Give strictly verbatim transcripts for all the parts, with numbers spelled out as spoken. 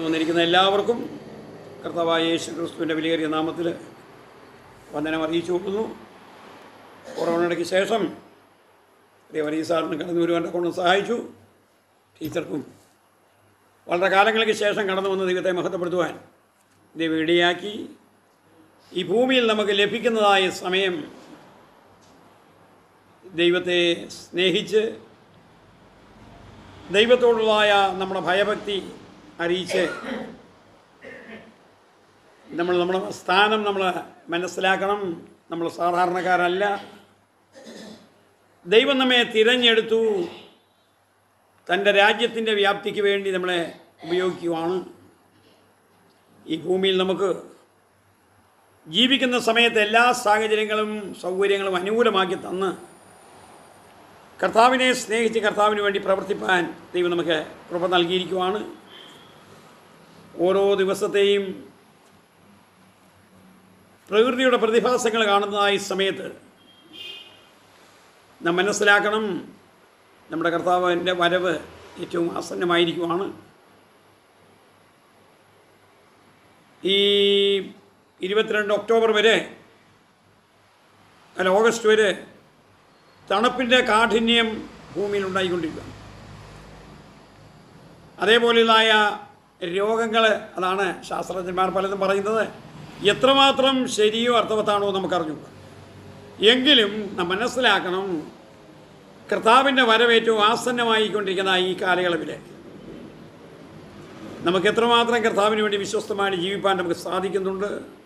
വന്നിരിക്കുന്ന എല്ലാവർക്കും കർത്താവായ യേശു ക്രിസ്തുവിൻ്റെ വിലയേറിയ നാമത്തിൽ വന്ദനം അറിയിച്ചു കൊടുക്കുന്നു. കൊറോണയ്ക്ക് ശേഷം ദേവരീ സാറിന് കടന്നു വരുവാൻ്റെ കൊണ്ട് സഹായിച്ചു. ടീച്ചർക്കും വളരെ കാലങ്ങൾക്ക് ശേഷം കടന്നു വന്ന് ദൈവത്തെ മഹത്വപ്പെടുത്തുവാൻ ദൈവം ഇടയാക്കി. ഈ ഭൂമിയിൽ നമുക്ക് ലഭിക്കുന്നതായ സമയം ദൈവത്തെ സ്നേഹിച്ച് ദൈവത്തോടുള്ളതായ നമ്മുടെ ഭയഭക്തി അറിയിച്ച് നമ്മൾ നമ്മുടെ സ്ഥാനം നമ്മൾ മനസ്സിലാക്കണം. നമ്മൾ സാധാരണക്കാരല്ല. ദൈവം നമ്മെ തിരഞ്ഞെടുത്തു തൻ്റെ രാജ്യത്തിൻ്റെ വ്യാപ്തിക്ക് വേണ്ടി നമ്മളെ ഉപയോഗിക്കുവാണ്. ഈ ഭൂമിയിൽ നമുക്ക് ജീവിക്കുന്ന സമയത്ത് എല്ലാ സാഹചര്യങ്ങളും സൗകര്യങ്ങളും അനുകൂലമാക്കി തന്ന് കർത്താവിനെ സ്നേഹിച്ച് കർത്താവിന് വേണ്ടി പ്രവർത്തിപ്പാൻ ദൈവം നമുക്ക് കൃപ നൽകിയിരിക്കുവാണ്. ഓരോ ദിവസത്തെയും പ്രകൃതിയുടെ പ്രതിഭാസങ്ങൾ കാണുന്നതായ സമയത്ത് നാം മനസ്സിലാക്കണം, നമ്മുടെ കർത്താവിൻ്റെ വരവ് ഏറ്റവും ആസന്നമായിരിക്കുവാണ്. ഈ ഇരുപത്തിരണ്ട് ഒക്ടോബർ വരെ അല്ല ഓഗസ്റ്റ് വരെ തണുപ്പിൻ്റെ കാഠിന്യം ഭൂമിയിൽ ഉണ്ടായിക്കൊണ്ടിരിക്കുകയാണ്. അതേപോലെയുള്ളതായ രോഗങ്ങൾ, അതാണ് ശാസ്ത്രജ്ഞന്മാർ പലതും പറയുന്നത്. എത്രമാത്രം ശരിയോ അർത്ഥവത്താണോ നമുക്കറിഞ്ഞു. എങ്കിലും നാം മനസ്സിലാക്കണം, കർത്താവിൻ്റെ വരവ് ഏറ്റവും ആസന്നമായിക്കൊണ്ടിരിക്കുന്ന ഈ കാലയളവിൽ നമുക്ക് എത്രമാത്രം കർത്താവിന് വേണ്ടി വിശ്വസ്തമായി ജീവിപ്പാൻ നമുക്ക് സാധിക്കുന്നുണ്ട്.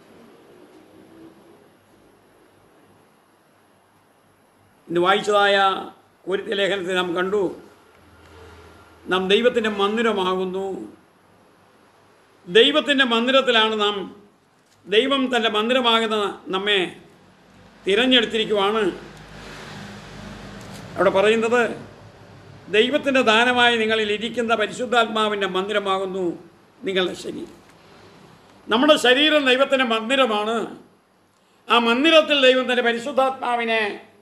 ഇന്ന് വായിച്ചതായ കൊരിന്ത്യർ ലേഖനത്തിൽ നാം കണ്ടു, നാം ദൈവത്തിൻ്റെ മന്ദിരമാകുന്നു. ദൈവത്തിൻ്റെ മന്ദിരത്തിലാണ് നാം. ദൈവം തൻ്റെ മന്ദിരമാകുന്ന നമ്മെ തിരഞ്ഞെടുത്തിരിക്കുവാണ്. അവിടെ പറയുന്നത്, ദൈവത്തിൻ്റെ ദാനമായി നിങ്ങളിൽ ഇരിക്കുന്ന പരിശുദ്ധാത്മാവിൻ്റെ മന്ദിരമാകുന്നു നിങ്ങളുടെ ശരീരം. നമ്മുടെ ശരീരം ദൈവത്തിൻ്റെ മന്ദിരമാണ്. ആ മന്ദിരത്തിൽ ദൈവം തൻ്റെ പരിശുദ്ധാത്മാവിനെ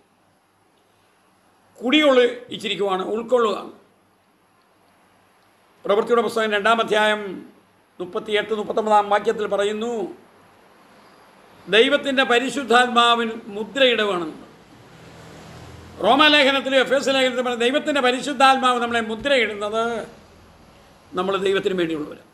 കുടികൊള്ളിച്ചിരിക്കുവാണ്, ഉൾക്കൊള്ളുകയാണ്. പ്രവൃത്തിയുടെ പുസ്തകം രണ്ടാം അധ്യായം മുപ്പത്തിയെട്ട് മുപ്പത്തൊമ്പതാം വാക്യത്തിൽ പറയുന്നു, ദൈവത്തിൻ്റെ പരിശുദ്ധാത്മാവിന് മുദ്രയിടുകയാണ്. റോമാലേഖനത്തിലും എഫ് എസ് ലേഖനത്തിലും പറഞ്ഞ ദൈവത്തിൻ്റെ പരിശുദ്ധാത്മാവ് നമ്മളെ മുദ്രയിടുന്നത് നമ്മൾ ദൈവത്തിന് വേണ്ടിയുള്ളവരാണ്.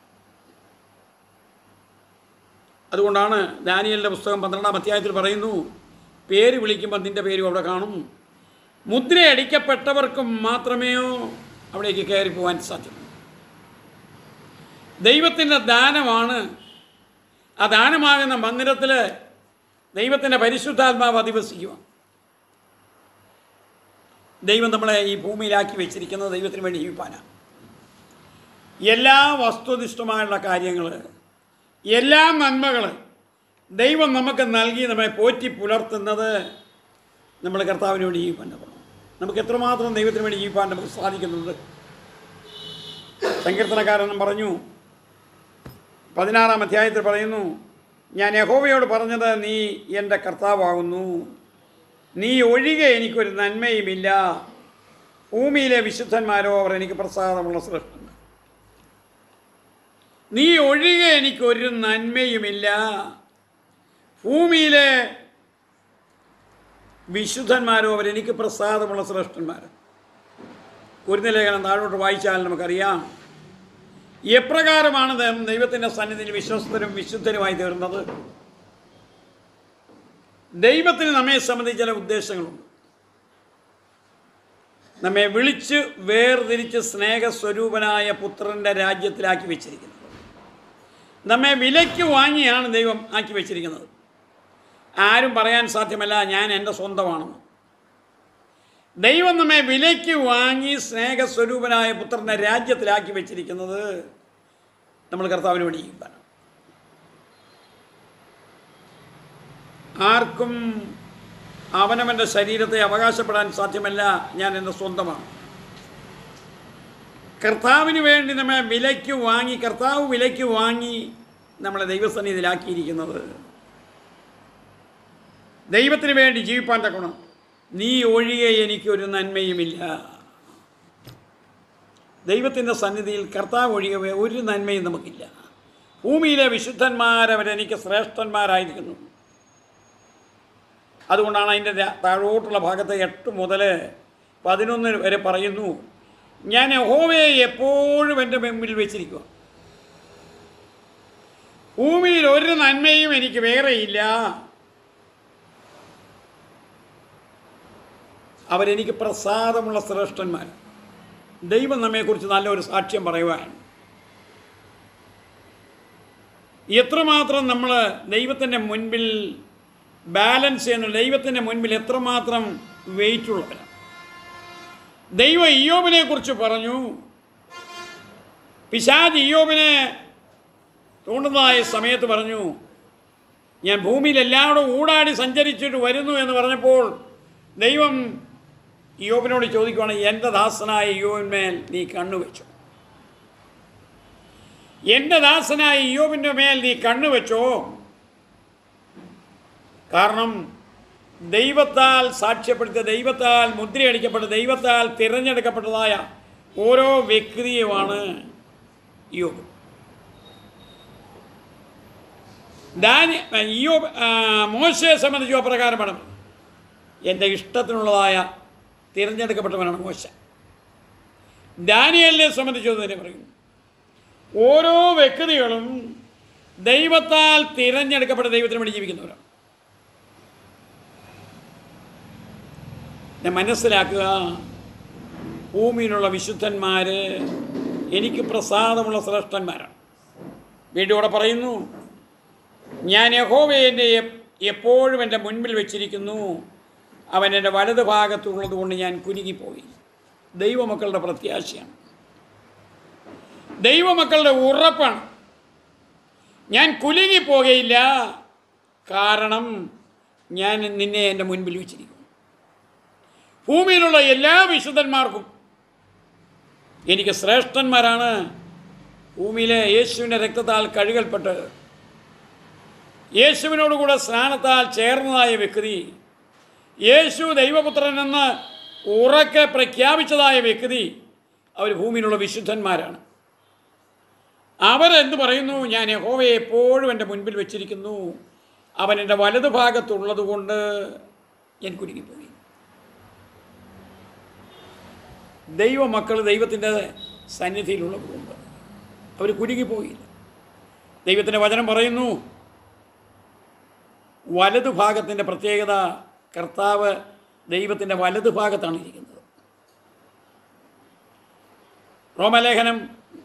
അതുകൊണ്ടാണ് ദാനിയേലിൻ്റെ പുസ്തകം പന്ത്രണ്ടാം അധ്യായത്തിൽ പറയുന്നു, പേര് വിളിക്കുമ്പോൾ നിൻ്റെ പേരും അവിടെ കാണും. മുദ്രയടിക്കപ്പെട്ടവർക്കും മാത്രമേ അവിടേക്ക് കയറി പോകാൻ സാധ്യത. ദൈവത്തിൻ്റെ ദാനമാണ്. ആ ദാനമാകുന്ന മന്ദിരത്തിൽ ദൈവത്തിൻ്റെ പരിശുദ്ധാത്മാവ് അധിവസിക്കുക. ദൈവം നമ്മളെ ഈ ഭൂമിയിലാക്കി വെച്ചിരിക്കുന്നത് ദൈവത്തിന് വേണ്ടി ജീവിപ്പാനാണ്. എല്ലാ വസ്തുനിഷ്ഠമായുള്ള കാര്യങ്ങൾ, എല്ലാ നന്മകൾ ദൈവം നമുക്ക് നൽകി നമ്മെ പോറ്റി പുലർത്തുന്നത് നമ്മൾ കർത്താവിന് വേണ്ടി ജീവിപ്പാൻ. നമുക്ക് എത്രമാത്രം ദൈവത്തിന് വേണ്ടി ജീവിപ്പാൻ നമുക്ക് സാധിക്കുന്നുണ്ട്. സങ്കീർത്തനക്കാരൻ പറഞ്ഞു, പതിനാറാം അധ്യായത്തിൽ പറയുന്നു, ഞാൻ യഹോവയോട് പറഞ്ഞത്, നീ എൻ്റെ കർത്താവാകുന്നു, നീ ഒഴികെ എനിക്കൊരു നന്മയുമില്ല, ഭൂമിയിലെ വിശുദ്ധന്മാരോ അവർ എനിക്ക് പ്രസാദമുള്ള സൃഷ്ടികൾ. നീ ഒഴികെ എനിക്കൊരു നന്മയുമില്ല, ഭൂമിയിലെ വിശുദ്ധന്മാരോ അവർ എനിക്ക് പ്രസാദമുള്ള ശ്രേഷ്ഠന്മാർ. കൊരിന്ത്യർ ലേഖനം താഴോട്ട് വായിച്ചാൽ നമുക്കറിയാം എപ്രകാരമാണ് ദൈവത്തിൻ്റെ സന്നിധിയിൽ വിശ്വസ്തരും വിശുദ്ധരുമായി തീർന്നത്. ദൈവത്തിന് നമ്മെ സംബന്ധിച്ച് ചില ഉദ്ദേശങ്ങളുണ്ട്. നമ്മെ വിളിച്ച് വേർതിരിച്ച് സ്നേഹസ്വരൂപനായ പുത്രൻ്റെ രാജ്യത്തിലാക്കി വെച്ചിരിക്കുന്നത്. നമ്മെ വിലയ്ക്ക് വാങ്ങിയാണ് ദൈവം ആക്കി വെച്ചിരിക്കുന്നത്. ആരും പറയാൻ സാധ്യമല്ല ഞാൻ എൻ്റെ സ്വന്തമാണെന്ന്. ദൈവം നമ്മെ വിലയ്ക്ക് വാങ്ങി സ്നേഹസ്വരൂപനായ പുത്രൻ്റെ രാജ്യത്തിലാക്കി വെച്ചിരിക്കുന്നത് നമ്മൾ കർത്താവിന് വേണ്ടി ജീവിക്കാനാണ്. ആർക്കും അവനവൻ്റെ ശരീരത്തെ അവകാശപ്പെടാൻ സാധ്യമല്ല ഞാൻ എൻ്റെ സ്വന്തമാണ്. കർത്താവിന് വേണ്ടി നമ്മെ വിലയ്ക്ക് വാങ്ങി, കർത്താവ് വിലയ്ക്ക് വാങ്ങി നമ്മളെ ദൈവസന്നിധിയിലാക്കിയിരിക്കുന്നത് ദൈവത്തിന് വേണ്ടി ജീവിപ്പാൻ തക്കണം. നീ ഒഴികെ എനിക്കൊരു നന്മയുമില്ല. ദൈവത്തിൻ്റെ സന്നിധിയിൽ കർത്താവ് ഒഴികെ ഒരു നന്മയും നമുക്കില്ല. ഭൂമിയിലെ വിശുദ്ധന്മാരവരെനിക്ക് ശ്രേഷ്ഠന്മാരായിരിക്കുന്നു. അതുകൊണ്ടാണ് അതിൻ്റെ താഴോട്ടുള്ള ഭാഗത്ത് എട്ട് മുതൽ പതിനൊന്ന് വരെ പറയുന്നു, ഞാൻ യഹോവയെ എപ്പോഴും എൻ്റെ മുമ്പിൽ വെച്ചിരിക്കുക. ഭൂമിയിൽ ഒരു നന്മയും എനിക്ക് വേറെയില്ല. അവരെനിക്ക് പ്രസാദമുള്ള ശ്രേഷ്ഠന്മാർ. ദൈവം നമ്മെക്കുറിച്ച് നല്ലൊരു സാക്ഷ്യം പറയുവാൻ എത്രമാത്രം നമ്മൾ ദൈവത്തിൻ്റെ മുൻപിൽ ബാലൻസ് ചെയ്യുന്നു, ദൈവത്തിൻ്റെ മുൻപിൽ എത്രമാത്രം വെയിറ്റുള്ളവരാണ്. ദൈവം ഇയ്യോബിനെ കുറിച്ച് പറഞ്ഞു, പിശാച് ഇയ്യോബിനെ തോണ്ടുന്നതായ സമയത്ത് പറഞ്ഞു, ഞാൻ ഭൂമിയിൽ എല്ലാവരും ഊടാടി സഞ്ചരിച്ചിട്ട് വരുന്നു എന്ന് പറഞ്ഞപ്പോൾ ദൈവം ഇയ്യോബിനോട് ചോദിക്കുകയാണ്, എൻ്റെ ദാസനായ ഇയ്യോബിന്മേൽ നീ കണ്ണുവെച്ചോ? എൻ്റെ ദാസനായ ഇയ്യോബിൻ്റെ മേൽ നീ കണ്ണുവെച്ചോ? കാരണം ദൈവത്താൽ സാക്ഷ്യപ്പെടുത്തിയ, ദൈവത്താൽ മുദ്രയടിക്കപ്പെട്ട, ദൈവത്താൽ തിരഞ്ഞെടുക്കപ്പെട്ടതായ ഓരോ വ്യക്തിയുമാണ് ഇയ്യോബ്. ദാനി ഇയ്യോബ് മോശയെ സംബന്ധിച്ചു അപ്രകാരമാണ്, എൻ്റെ ഇഷ്ടത്തിനുള്ളതായ തിരഞ്ഞെടുക്കപ്പെട്ടവനാണ് മോശ. ദാനിയേലിനെ സംബന്ധിച്ചു തന്നെ പറയുന്നു, ഓരോ വ്യക്തികളും ദൈവത്താൽ തിരഞ്ഞെടുക്കപ്പെട്ട ദൈവത്തിന് വേണ്ടി ജീവിക്കുന്നവരാണ്. ഞാൻ മനസ്സിലാക്കുക, ഭൂമിയിലുള്ള വിശുദ്ധന്മാർ എനിക്ക് പ്രസാദമുള്ള ശ്രേഷ്ഠന്മാരാണ്. വീണ്ടും ഇവിടെ പറയുന്നു, ഞാൻ യഹോവയെ എൻ്റെ എപ്പോഴും എൻ്റെ മുൻപിൽ വെച്ചിരിക്കുന്നു, അവൻ എൻ്റെ വലത് ഭാഗത്തുള്ളത് കൊണ്ട് ഞാൻ കുലുങ്ങിപ്പോയി. ദൈവമക്കളുടെ പ്രത്യാശയാണ്, ദൈവമക്കളുടെ ഉറപ്പാണ്. ഞാൻ കുലുങ്ങിപ്പോകയില്ല, കാരണം ഞാൻ നിന്നെ എൻ്റെ മുൻപിൽ വെച്ചിരിക്കുന്നു. ഭൂമിയിലുള്ള എല്ലാ വിശുദ്ധന്മാർക്കും എനിക്ക് ശ്രേഷ്ഠന്മാരാണ്. ഭൂമിയിലെ യേശുവിൻ്റെ രക്തത്താൽ കഴുകൽപ്പെട്ട് യേശുവിനോടുകൂടെ സ്നാനത്താൽ ചേർന്നതായ വ്യക്തി, യേശു ദൈവപുത്രനെന്ന് ഉറക്കെ പ്രഖ്യാപിച്ചതായ വ്യക്തി, അവർ ഭൂമിയിലുള്ള വിശുദ്ധന്മാരാണ്. അവരെന്ത് പറയുന്നു? ഞാൻ യഹോവയെ എപ്പോഴും എൻ്റെ മുൻപിൽ വെച്ചിരിക്കുന്നു, അവൻ എൻ്റെ വലതു ഭാഗത്തുള്ളത് കൊണ്ട് ഞാൻ കുലുങ്ങിപ്പോയി. ദൈവമക്കൾ ദൈവത്തിൻ്റെ സന്നിധിയിലുള്ളതുകൊണ്ട് അവർ കുലുങ്ങിപ്പോയില്ല. ദൈവത്തിൻ്റെ വചനം പറയുന്നു, വലതു ഭാഗത്തിൻ്റെ പ്രത്യേകത, കർത്താവ് ദൈവത്തിൻ്റെ വലതു ഭാഗത്താണ് ഇരിക്കുന്നത്. റോമലേഖനം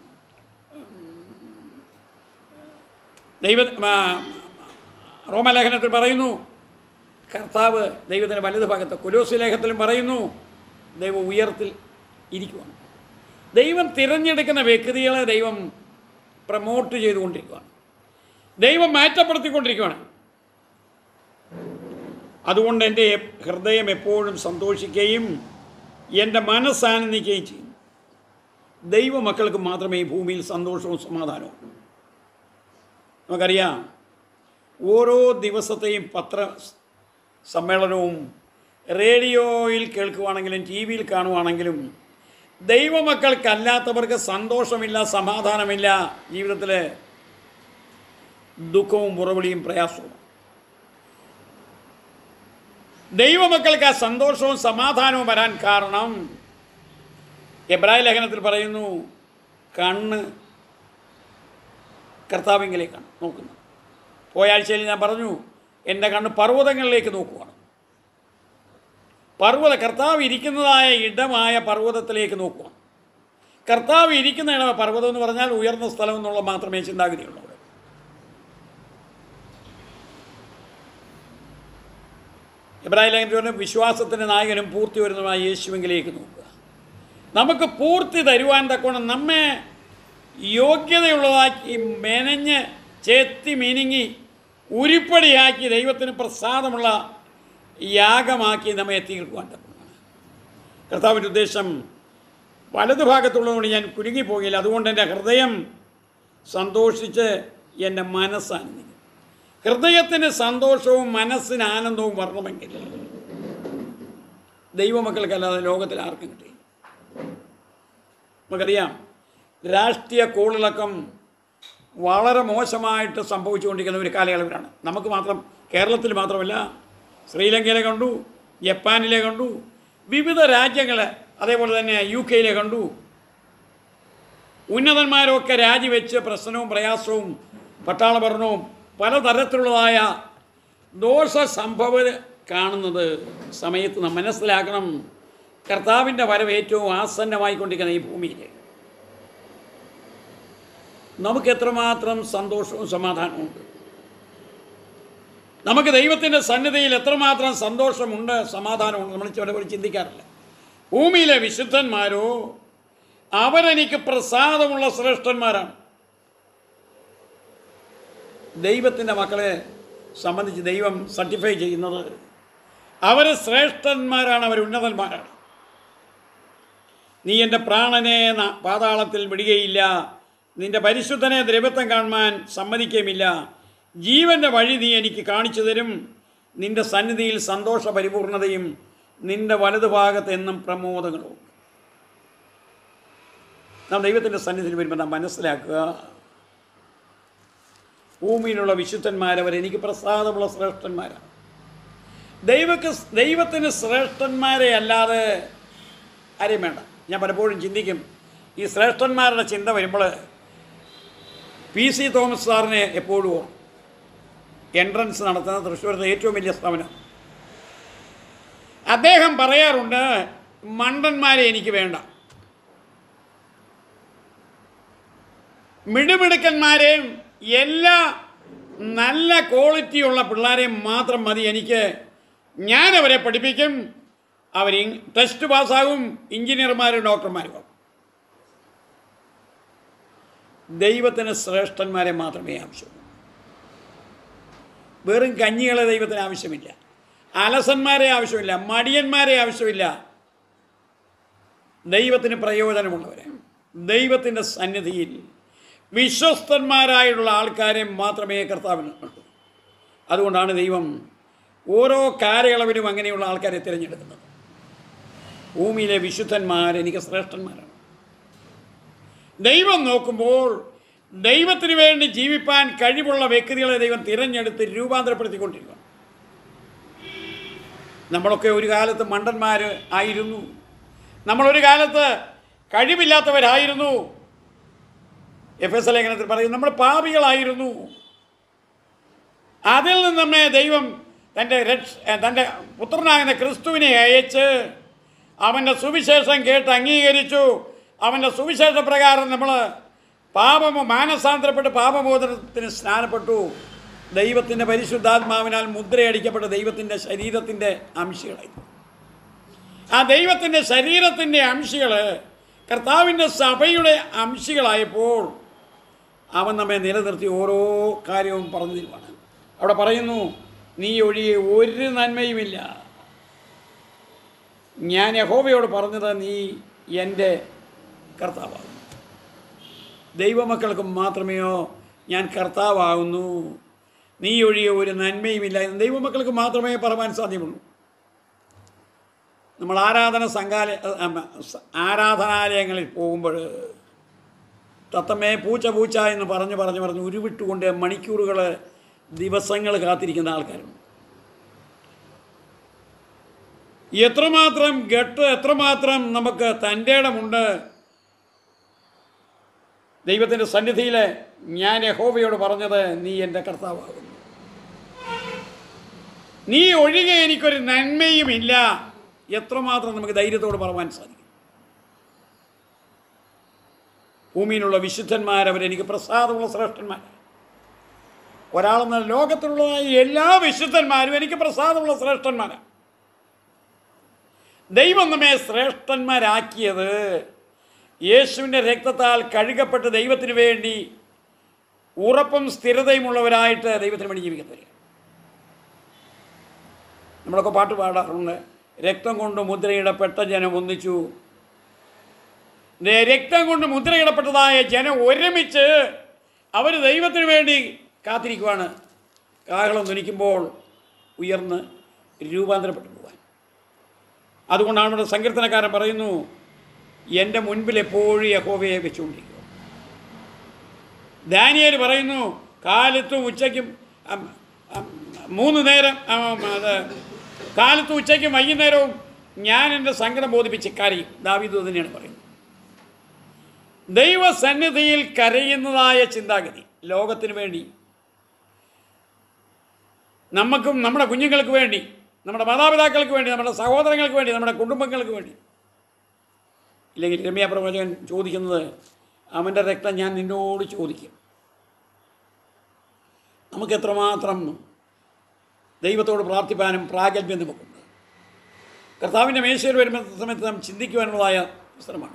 ദൈവ റോമലേഖനത്തിൽ പറയുന്നു, കർത്താവ് ദൈവത്തിൻ്റെ വലതു ഭാഗത്ത്. കൊലോസ്യ ലേഖനത്തിലും പറയുന്നു, ദൈവം ഉയരത്തിൽ ഇരിക്കുകയാണ്. ദൈവം തിരഞ്ഞെടുക്കുന്ന വ്യക്തികളെ ദൈവം പ്രമോട്ട് ചെയ്തുകൊണ്ടിരിക്കുകയാണ്, ദൈവം മാറ്റപ്പെടുത്തിക്കൊണ്ടിരിക്കുകയാണ്. അതുകൊണ്ട് എൻ്റെ ഹൃദയം എപ്പോഴും സന്തോഷിക്കുകയും എൻ്റെ മനസ്സാനന്ദിക്കുകയും ചെയ്യും. ദൈവമക്കൾക്ക് മാത്രമേ ഈ ഭൂമിയിൽ സന്തോഷവും സമാധാനവും. നമുക്കറിയാം, ഓരോ ദിവസത്തെയും പത്ര സമ്മേളനവും റേഡിയോയിൽ കേൾക്കുവാണെങ്കിലും ടി വിയിൽ കാണുവാണെങ്കിലും ദൈവമക്കൾക്കല്ലാത്തവർക്ക് സന്തോഷമില്ല, സമാധാനമില്ല, ജീവിതത്തിൽ ദുഃഖവും പുറവിളിയും പ്രയാസവും. ദൈവമക്കൾക്ക് ആ സന്തോഷവും സമാധാനവും വരാൻ കാരണം എബ്രായ ലേഖനത്തിൽ പറയുന്നു, കണ്ണ് കർത്താവിങ്കിലേക്കാണ് നോക്കുന്നത്. പോയ ആഴ്ചയിൽ ഞാൻ പറഞ്ഞു, എൻ്റെ കണ്ണ് പർവ്വതങ്ങളിലേക്ക് നോക്കുവാണ്. പർവ്വത കർത്താവ് ഇരിക്കുന്നതായ ഇടമായ പർവ്വതത്തിലേക്ക് നോക്കുക. കർത്താവ് ഇരിക്കുന്ന ഇടം പർവ്വതം എന്ന് പറഞ്ഞാൽ ഉയർന്ന സ്ഥലം എന്നുള്ള മാത്രമേ ചിന്താഗതിയുള്ളൂ. എബ്രായ ലേഖനത്തിൽ വിശ്വാസത്തിൻ്റെ നായകനും പൂർത്തി വരുന്നതുമായ യേശുവിലേക്ക് നോക്കുക. നമുക്ക് പൂർത്തി തരുവാൻ തക്കോണം നമ്മെ യോഗ്യതയുള്ളതാക്കി മെനഞ്ഞ് ചെത്തി മിനുങ്ങി ഉരുപ്പടിയാക്കി ദൈവത്തിന് പ്രസാദമുള്ള യാഗമാക്കി നമ്മെ എത്തിക്കുവാൻ തക്കമാണ്. കർത്താവിൻ്റെ ഉദ്ദേശം വലതുഭാഗത്തുള്ളതുകൊണ്ട് ഞാൻ കുലുങ്ങിപ്പോകില്ല. അതുകൊണ്ട് എൻ്റെ ഹൃദയം സന്തോഷിച്ച് എൻ്റെ മനസ്സാനന്ദിക്കും. ഹൃദയത്തിന് സന്തോഷവും മനസ്സിന് ആനന്ദവും വരണമെങ്കിൽ ദൈവമക്കൾക്കല്ലാതെ ലോകത്തിൽ ആർക്കും കിട്ടില്ല. നമുക്കറിയാം രാഷ്ട്രീയ കോളിളക്കം വളരെ മോശമായിട്ട് സംഭവിച്ചുകൊണ്ടിരിക്കുന്ന ഒരു കാലയളവിലാണ്. നമുക്ക് മാത്രം, കേരളത്തിൽ മാത്രമല്ല, ശ്രീലങ്കയിലെ കണ്ടു, ജപ്പാനിലെ കണ്ടു, വിവിധ രാജ്യങ്ങൾ, അതേപോലെ തന്നെ യു കെയിലെ കണ്ടു. ഉന്നതന്മാരൊക്കെ രാജിവെച്ച് പ്രശ്നവും പ്രയാസവും പട്ടാള ഭരണവും പലതരത്തിലുള്ളതായ ദോഷ സംഭവം കാണുന്നത് സമയത്ത് നാം മനസ്സിലാക്കണം, കർത്താവിൻ്റെ വരവ് ഏറ്റവും ആസന്നമായിക്കൊണ്ടിരിക്കുന്ന ഈ ഭൂമിയിൽ നമുക്ക് എത്രമാത്രം സന്തോഷവും സമാധാനവും ഉണ്ട്. നമുക്ക് ദൈവത്തിൻ്റെ സന്നിധിയിൽ എത്രമാത്രം സന്തോഷമുണ്ട്, സമാധാനമുണ്ട്, നമ്മൾ ചിലപ്പോൾ ചിന്തിക്കാറില്ല. ഭൂമിയിലെ വിശുദ്ധന്മാരോ അവരെനിക്ക് പ്രസാദമുള്ള ശ്രേഷ്ഠന്മാരാണ്. ദൈവത്തിൻ്റെ മക്കളെ സംബന്ധിച്ച് ദൈവം സർട്ടിഫൈ ചെയ്യുന്നത് അവർ ശ്രേഷ്ഠന്മാരാണ്, അവർ ഉന്നതന്മാരാണ്. നീ എൻ്റെ പ്രാണനെ പാതാളത്തിൽ വിടുകയില്ല, നിൻ്റെ പരിശുദ്ധനെ ദ്രവത്വം കാണുവാൻ സമ്മതിക്കുകയുമില്ല, ജീവൻ്റെ വഴി നീ എനിക്ക് കാണിച്ചു തരും, നിൻ്റെ സന്നിധിയിൽ സന്തോഷ പരിപൂർണതയും നിൻ്റെ വലതുഭാഗത്ത് എന്നും പ്രമോദങ്ങളും. നാം ദൈവത്തിൻ്റെ സന്നിധിയിൽ വരുമ്പോൾ നാം മനസ്സിലാക്കുക, ഭൂമിയിലുള്ള വിശുദ്ധന്മാരവർ എനിക്ക് പ്രസാദമുള്ള ശ്രേഷ്ഠന്മാരാണ്. ദൈവക്ക് ദൈവത്തിന് ശ്രേഷ്ഠന്മാരെ അല്ലാതെ ആരെയും വേണ്ട. ഞാൻ പലപ്പോഴും ചിന്തിക്കും, ഈ ശ്രേഷ്ഠന്മാരുടെ ചിന്ത വരുമ്പോൾ പി സി തോമസ് സാറിനെ എപ്പോഴും ഓർക്കും. എൻട്രൻസ് നടത്തുന്ന തൃശ്ശൂരത്തെ ഏറ്റവും വലിയ സ്ഥാപനം. അദ്ദേഹം പറയാറുണ്ട്, മണ്ടന്മാരെ എനിക്ക് വേണ്ട, മിടുമിടുക്കന്മാരെയും എല്ലാ നല്ല ക്വാളിറ്റിയുള്ള പിള്ളേരെയും മാത്രം മതി എനിക്ക്. ഞാനവരെ പഠിപ്പിക്കും, അവർ ടെസ്റ്റ് പാസ്സാകും, എഞ്ചിനീയർമാരും ഡോക്ടർമാരും. ദൈവത്തിന് ശ്രേഷ്ഠന്മാരെ മാത്രമേ ആവശ്യമുള്ളൂ. വെറും കഞ്ഞികളെ ദൈവത്തിന് ആവശ്യമില്ല, അലസന്മാരെ ആവശ്യമില്ല, മടിയന്മാരെ ആവശ്യമില്ല. ദൈവത്തിന് പ്രയോജനമുള്ളവരെ, ദൈവത്തിൻ്റെ സന്നിധിയിൽ വിശ്വസ്തന്മാരായിട്ടുള്ള ആൾക്കാരെ മാത്രമേ കർത്താവിന് ഉള്ളൂ. അതുകൊണ്ടാണ് ദൈവം ഓരോ കാലയളവിലും അങ്ങനെയുള്ള ആൾക്കാരെ തിരഞ്ഞെടുക്കുന്നത്. ഭൂമിയിലെ വിശുദ്ധന്മാർ എനിക്ക് ശ്രേഷ്ഠന്മാരാണ്. ദൈവം നോക്കുമ്പോൾ ദൈവത്തിന് വേണ്ടി ജീവിപ്പാൻ കഴിവുള്ള വ്യക്തികളെ ദൈവം തിരഞ്ഞെടുത്ത് രൂപാന്തരപ്പെടുത്തിക്കൊണ്ടിരിക്കുകയാണ്. നമ്മളൊക്കെ ഒരു കാലത്ത് മണ്ടന്മാർ ആയിരുന്നു, നമ്മളൊരു കാലത്ത് കഴിവില്ലാത്തവരായിരുന്നു. എഫ് എസ് ലേഖനത്തിൽ പറയും, നമ്മൾ പാപികളായിരുന്നു. അതിൽ നിന്ന് നമ്മെ ദൈവം തൻ്റെ രക്ഷ തൻ്റെ പുത്രനാകുന്ന ക്രിസ്തുവിനെ അയച്ച് അവൻ്റെ സുവിശേഷം കേട്ട് അംഗീകരിച്ചു. അവൻ്റെ സുവിശേഷ പ്രകാരം നമ്മൾ പാപമോ മാനസാന്തരപ്പെട്ട് പാപബോധനത്തിന് സ്നാനപ്പെട്ടു. ദൈവത്തിൻ്റെ പരിശുദ്ധാത്മാവിനാൽ മുദ്രയടിക്കപ്പെട്ട ദൈവത്തിൻ്റെ ശരീരത്തിൻ്റെ അംശികളായി. ആ ദൈവത്തിൻ്റെ ശരീരത്തിൻ്റെ അംശികൾ കർത്താവിൻ്റെ സഭയുടെ അംശികളായപ്പോൾ അവൻ നമ്മെ നിലനിർത്തി ഓരോ കാര്യവും പറഞ്ഞു തരുവാണ്. അവിടെ പറയുന്നു, നീ ഒഴികെ ഒരു നന്മയുമില്ല. ഞാൻ യഹോവയോട് പറഞ്ഞത്, നീ എൻ്റെ കർത്താവാകുന്നു. ദൈവമക്കൾക്ക് മാത്രമേയോ ഞാൻ കർത്താവാകുന്നു, നീ ഒഴികെ ഒരു നന്മയുമില്ല എന്ന് ദൈവമക്കൾക്ക് മാത്രമേ പറയാൻ സാധ്യമുള്ളൂ. നമ്മൾ ആരാധന സംഘാല ആരാധനാലയങ്ങളിൽ പോകുമ്പോൾ തത്തമ്മേ പൂച്ച പൂച്ച എന്ന് പറഞ്ഞ് പറഞ്ഞ് പറഞ്ഞ് ഉരുവിട്ടുകൊണ്ട് മണിക്കൂറുകൾ ദിവസങ്ങൾ കാത്തിരിക്കുന്ന ആൾക്കാരുണ്ട്. എത്രമാത്രം ഗട്ട്, എത്രമാത്രം നമുക്ക് തൻ്റെ ഇടമുണ്ട്. ദൈവത്തിൻ്റെ സന്നിധിയിൽ ഞാൻ യഹോവയോട് പറഞ്ഞത്, നീ എൻ്റെ കർത്താവാകുന്നു, നീ ഒഴികെ എനിക്കൊരു നന്മയുമില്ല. എത്രമാത്രം നമുക്ക് ധൈര്യത്തോട് പറയാൻ സാധിക്കും. ഭൂമിയിലുള്ള വിശുദ്ധന്മാരവരെനിക്ക് പ്രസാദമുള്ള ശ്രേഷ്ഠന്മാരാണ്. ഒരാളെന്ന ലോകത്തിലുള്ളതായ എല്ലാ വിശുദ്ധന്മാരും എനിക്ക് പ്രസാദമുള്ള ശ്രേഷ്ഠന്മാരാണ്. ദൈവം നമ്മെ ശ്രേഷ്ഠന്മാരാക്കിയത് യേശുവിൻ്റെ രക്തത്താൽ കഴുകപ്പെട്ട് ദൈവത്തിന് വേണ്ടി ഉറപ്പും സ്ഥിരതയുമുള്ളവരായിട്ട് ദൈവത്തിന് വേണ്ടി ജീവിക്കുന്നവർ. നമ്മളൊക്കെ പാട്ട് പാടാറുണ്ട്, രക്തം കൊണ്ട് മുദ്രയിടപ്പെട്ട ജനം ഒന്നിച്ചു. രക്തം കൊണ്ട് മുദ്രയിടപ്പെട്ടതായ ജനം ഒരുമിച്ച് അവർ ദൈവത്തിന് വേണ്ടി കാത്തിരിക്കുവാണ്. കാഹളം ധ്വനിക്കുമ്പോൾ ഉയർന്ന് രൂപാന്തരപ്പെട്ടു പോകാൻ. അതുകൊണ്ടാണ് ഇവിടെ സങ്കീർത്തനക്കാരൻ പറയുന്നു, എൻ്റെ മുൻപിൽ എപ്പോഴും യഹോവയെ വെച്ചുകൊണ്ടിരിക്കുക. ദാനിയേൽ പറയുന്നു, കാലത്തും ഉച്ചയ്ക്കും മൂന്ന് നേരം അത് കാലത്തും ഉച്ചയ്ക്കും വൈകുന്നേരവും ഞാൻ എൻ്റെ സങ്കടം ബോധിപ്പിച്ച് കരയും. ദാവീദ് തന്നെയാണ് പറയുന്നത്. ദൈവസന്നിധിയിൽ കരയുന്നതായ ചിന്താഗതി ലോകത്തിന് വേണ്ടി, നമുക്കും നമ്മുടെ കുഞ്ഞുങ്ങൾക്ക് വേണ്ടി, നമ്മുടെ മാതാപിതാക്കൾക്ക് വേണ്ടി, നമ്മുടെ സഹോദരങ്ങൾക്ക് വേണ്ടി, നമ്മുടെ കുടുംബങ്ങൾക്ക് വേണ്ടി. ഇല്ലെങ്കിൽ രമ്യ പ്രവചകൻ ചോദിക്കുന്നത്, അവൻ്റെ രക്തം ഞാൻ നിന്നോട് ചോദിക്കും. നമുക്ക് എത്രമാത്രം ദൈവത്തോട് പ്രാർത്ഥിപ്പാനും പ്രാഗൽഭ്യം നമുക്കുണ്ട്. കർത്താവിൻ്റെ മേശയിൽ വരുന്ന സമയത്ത് നാം ചിന്തിക്കുവാനുള്ളതായ അവസരമാണ്.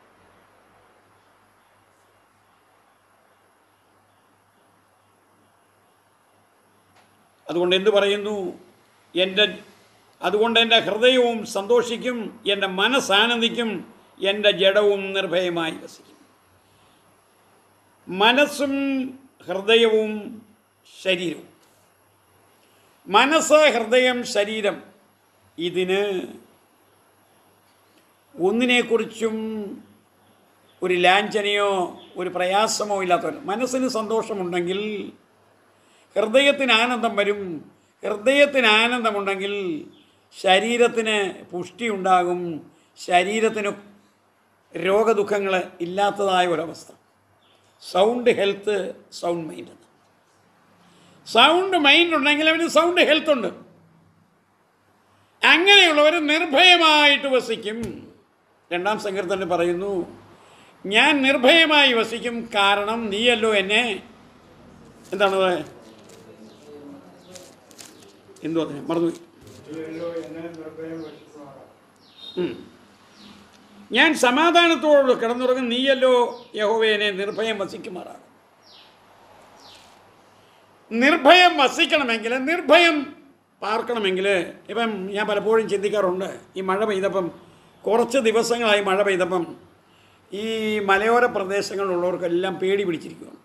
അതുകൊണ്ട് എന്തു പറയുന്നു? എൻ്റെ അതുകൊണ്ട് എൻ്റെ ഹൃദയവും സന്തോഷിക്കും, എൻ്റെ മനസ്സാനന്ദിക്കും, എൻ്റെ ജഡവും നിർഭയമായി വസിക്കും. മനസ്സും ഹൃദയവും ശരീരവും. മനസ്സ്, ഹൃദയം, ശരീരം, ഇതിന് ഒന്നിനെക്കുറിച്ചും ഒരു ലാഞ്ചനയോ ഒരു പ്രയാസമോ ഇല്ലാത്തവർ. മനസ്സിന് സന്തോഷമുണ്ടെങ്കിൽ ഹൃദയത്തിന് ആനന്ദം വരും. ഹൃദയത്തിന് ആനന്ദമുണ്ടെങ്കിൽ ശരീരത്തിന് പുഷ്ടി ഉണ്ടാകും. ശരീരത്തിന് രോഗദുഃഖങ്ങൾ ഇല്ലാത്തതായ ഒരവസ്ഥ. Sound health, sound mind. Sound mind ഉണ്ടെങ്കിൽ അവന് സൗണ്ട് ഹെൽത്ത് ഉണ്ട്. അങ്ങനെയുള്ളവർ നിർഭയമായിട്ട് വസിക്കും. രണ്ടാം സങ്കീർത്തനത്തിൽ പറയുന്നു, ഞാൻ നിർഭയമായി വസിക്കും, കാരണം നീയല്ലോ എന്നെ എന്താണത് എന്തോ അതിനെ മറന്നുപോയി. ഞാൻ സമാധാനത്തോട് കിടന്നുറങ്ങും, നീയല്ലോ യഹോവയെ നിർഭയം വസിക്കുമാറാണ്. നിർഭയം വസിക്കണമെങ്കിൽ, നിർഭയം പാർക്കണമെങ്കിൽ, ഇപ്പം ഞാൻ പലപ്പോഴും ചിന്തിക്കാറുണ്ട്, ഈ മഴ പെയ്തപ്പം കുറച്ച് ദിവസങ്ങളായി മഴ പെയ്തപ്പം ഈ മലയോര പ്രദേശങ്ങളിലുള്ളവർക്കെല്ലാം പേടി പിടിച്ചിരിക്കുകയാണ്.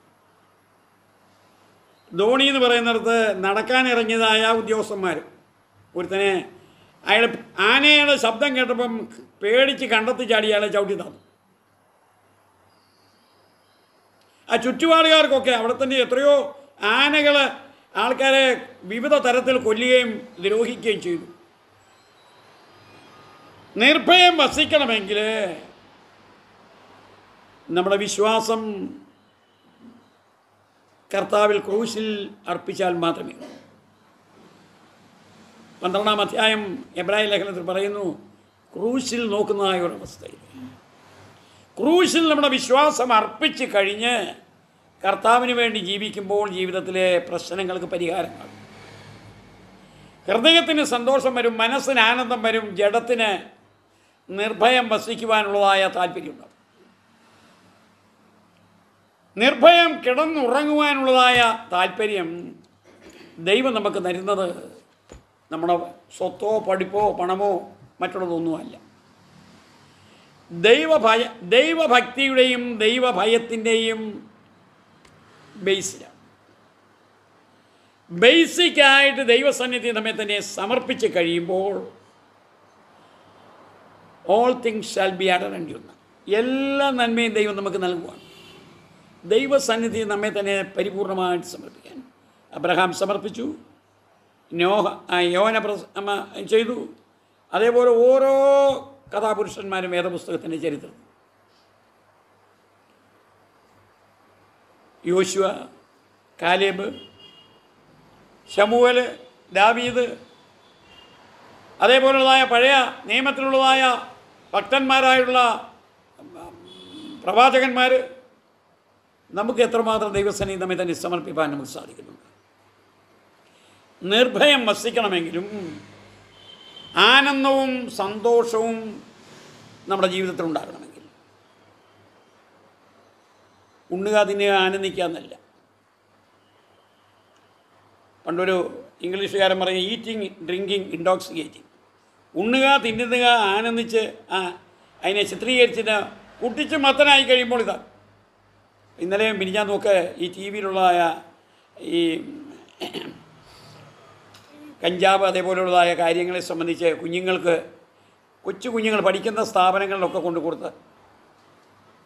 ധോണി എന്ന് പറയുന്നിടത്ത് നടക്കാനിറങ്ങിയതായ ഉദ്യോഗസ്ഥന്മാർ ഒരുത്തനെ അയാൾ ആനയുടെ ശബ്ദം കേട്ടപ്പം പേടിച്ച് കണ്ടെത്തി ചാടി അയാളെ ചവിട്ടി താന്നു. ആ ചുറ്റുപാടുകാർക്കൊക്കെ അവിടെ തന്നെ എത്രയോ ആനകൾ ആൾക്കാരെ വിവിധ തരത്തിൽ കൊല്ലുകയും ദ്രോഹിക്കുകയും ചെയ്തു. നിർഭയം വസിക്കണമെങ്കിൽ നമ്മുടെ വിശ്വാസം കർത്താവിൽ ക്രൂശിൽ അർപ്പിച്ചാൽ മാത്രമേ. പന്ത്രണ്ടാം അധ്യായം എബ്രായ ലേഖനത്തിൽ പറയുന്നു, ക്രൂശിൽ നോക്കുന്നതായ ഒരവസ്ഥയിൽ ക്രൂശിൽ നമ്മുടെ വിശ്വാസം അർപ്പിച്ച് കഴിഞ്ഞ് കർത്താവിന് വേണ്ടി ജീവിക്കുമ്പോൾ ജീവിതത്തിലെ പ്രശ്നങ്ങൾക്ക് പരിഹാരങ്ങൾ. ഹൃദയത്തിന് സന്തോഷം വരും, മനസ്സിന് ആനന്ദം വരും, ജഡത്തിന് നിർഭയം വസിക്കുവാനുള്ളതായ താല്പര്യമുണ്ടാകും. നിർഭയം കിടന്നുറങ്ങുവാനുള്ളതായ താല്പര്യം ദൈവം നമുക്ക് തരുന്നത് നമ്മുടെ സ്വത്തോ പഠിപ്പോ പണമോ മറ്റുള്ളതൊന്നുമല്ല. ദൈവഭയ ദൈവഭക്തിയുടെയും ദൈവഭയത്തിൻ്റെയും ബേസിലാണ്. ബേസിക്കായിട്ട് ദൈവസന്നിധി നമ്മെ തന്നെ സമർപ്പിച്ച് കഴിയുമ്പോൾ all things shall be added unto you. എല്ലാ നന്മയും ദൈവം നമുക്ക് നൽകുവാണ്. ദൈവസന്നിധി നമ്മെ തന്നെ പരിപൂർണമായിട്ട് സമർപ്പിക്കാൻ അബ്രഹാം സമർപ്പിച്ചു, നോഹ യോന ചെയ്തു. അതേപോലെ ഓരോ കഥാപുരുഷന്മാരും വേദപുസ്തകത്തിൻ്റെ ചരിത്രം, യോശുവ, കാലേബ്, ശമൂവേൽ, ദാവീദ്, അതേപോലുള്ളതായ പഴയ നിയമത്തിലുള്ളതായ ഭക്തന്മാരായുള്ള പ്രവാചകന്മാർ, നമുക്ക് എത്രമാത്രം ദൈവസന്നിധി നമ്മെ തന്നെ സമർപ്പിക്കാൻ നമുക്ക് സാധിക്കുന്നുണ്ട്. നിർഭയം വസിക്കണമെങ്കിലും ആനന്ദവും സന്തോഷവും നമ്മുടെ ജീവിതത്തിൽ ഉണ്ടാകണമെങ്കിൽ ഉണ്ണുക, തിന്നുക, ആനന്ദിക്കുക എന്നല്ല. പണ്ടൊരു ഇംഗ്ലീഷുകാരൻ പറയും, ഈറ്റിംഗ്, ഡ്രിങ്കിങ്, ഇൻടോക്സിക്കേറ്റിംഗ്. ഉണ്ണുക, തിന്നുക, ആനന്ദിച്ച് ആ അതിനെ ചിത്രീകരിച്ചിട്ട് കുട്ടിച്ച് മത്തനായി കഴിയുമ്പോൾ ഇതാണ്. ഇന്നലെയും മിനിഞ്ഞാൻ നോക്ക് ഈ ടി വിയിലുള്ളതായ ഈ കഞ്ചാവ് അതേപോലെയുള്ളതായ കാര്യങ്ങളെ സംബന്ധിച്ച് കുഞ്ഞുങ്ങൾക്ക്, കൊച്ചു കുഞ്ഞുങ്ങൾ പഠിക്കുന്ന സ്ഥാപനങ്ങളിലൊക്കെ കൊണ്ടു കൊടുത്ത്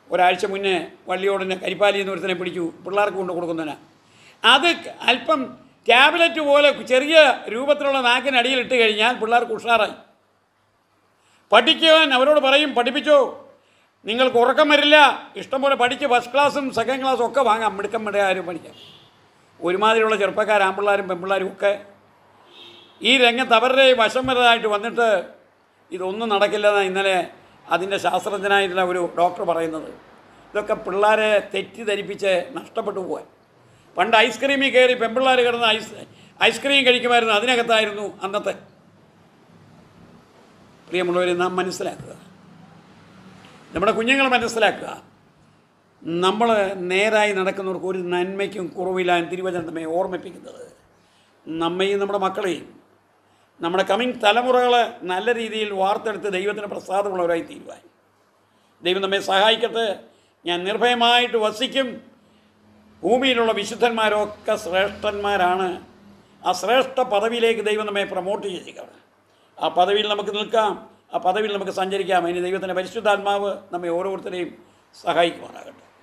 ഒരാഴ്ച മുന്നേ വള്ളിയോടിനെ കരിപ്പാലി എന്ന് ഒരുത്തനെ പിടിച്ചു, പിള്ളേർക്ക് കൊണ്ട് കൊടുക്കുന്നതിന്. അത് അല്പം ടാബ്ലറ്റ് പോലെ ചെറിയ രൂപത്തിലുള്ള നാക്കിനടിയിലിട്ട് കഴിഞ്ഞാൽ പിള്ളേർക്ക് ഉഷാറായി. പഠിക്കുവാൻ അവരോട് പറയും, പഠിപ്പിച്ചോ, നിങ്ങൾക്ക് ഉറക്കം വരില്ല, ഇഷ്ടംപോലെ പഠിച്ച് ഫസ്റ്റ് ക്ലാസ്സും സെക്കൻഡ് ക്ലാസ്സും ഒക്കെ വാങ്ങാം, മിടുക്കം മിടുകാരും പഠിക്കാം. ഒരുമാതിരിയുള്ള ചെറുപ്പക്കാർ ആൺപിള്ളേരും പെൺപിള്ളേരും ഒക്കെ ഈ രംഗത്ത് അവരുടെ വശം വരതായിട്ട് വന്നിട്ട് ഇതൊന്നും നടക്കില്ലെന്നാണ് ഇന്നലെ അതിൻ്റെ ശാസ്ത്രജ്ഞനായിട്ടുള്ള ഒരു ഡോക്ടർ പറയുന്നത്. ഇതൊക്കെ പിള്ളേരെ തെറ്റിദ്ധരിപ്പിച്ച് നഷ്ടപ്പെട്ടു പോകാൻ. പണ്ട് ഐസ്ക്രീമിൽ കയറി പെൺപിള്ളേർ കിടന്ന് ഐസ് ഐസ്ക്രീം കഴിക്കുമായിരുന്നു, അതിനകത്തായിരുന്നു അന്നത്തെ. പ്രിയമുള്ളവരെ, നാം മനസ്സിലാക്കുക, നമ്മുടെ കുഞ്ഞുങ്ങൾ മനസ്സിലാക്കുക, നമ്മൾ നേരായി നടക്കുന്നവർക്ക് ഒരു നന്മയ്ക്കും കുറവില്ല എന്ന് തിരുവചനം നമ്മെ ഓർമ്മിപ്പിക്കുന്നത്. നമ്മയും നമ്മുടെ മക്കളെയും നമ്മുടെ കമ്മിങ് തലമുറകളെ നല്ല രീതിയിൽ വാർത്തെടുത്ത് ദൈവത്തിന് പ്രസാദമുള്ളവരായി തീരുവാൻ ദൈവം നമ്മെ സഹായിക്കട്ടെ. ഞാൻ നിർഭയമായിട്ട് വസിക്കും. ഭൂമിയിലുള്ള വിശുദ്ധന്മാരൊക്കെ ശ്രേഷ്ഠന്മാരാണ്. ആ ശ്രേഷ്ഠ പദവിയിലേക്ക് ദൈവം നമ്മെ പ്രൊമോട്ട് ചെയ്യുകയാണ്. ആ പദവിയിൽ നമുക്ക് നിൽക്കാം, ആ പദവിയിൽ നമുക്ക് സഞ്ചരിക്കാം. അതിന് ദൈവത്തിൻ്റെ പരിശുദ്ധാത്മാവ് നമ്മെ ഓരോരുത്തരെയും സഹായിക്കുവാനാകട്ടെ.